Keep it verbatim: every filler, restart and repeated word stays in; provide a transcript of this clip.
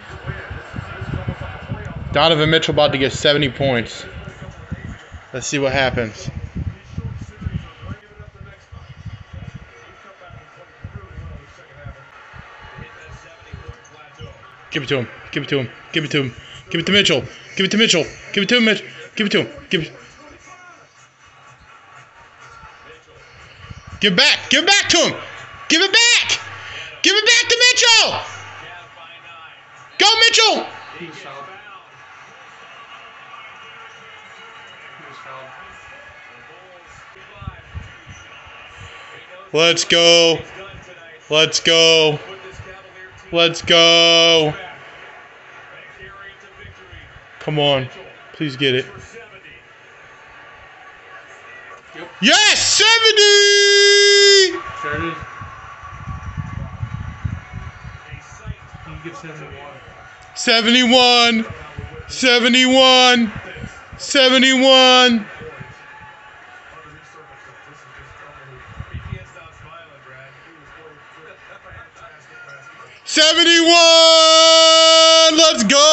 Donovan Mitchell about to get seventy points. Let's see what happens. Give it to him. Give it to him. Give it to him. Give it to Mitchell. Give it to Mitchell. Give it to him, Mitch. Give it to him. Give it. Give it back. Give it back to him. Give it back. Give it back to Mitchell. Go, Mitchell. Let's go. Let's go. Let's go. Come on. Please get it. Yes! seventy! Sure it is. You can get seventy-one. seventy-one. seventy-one. seventy-one! Let's go!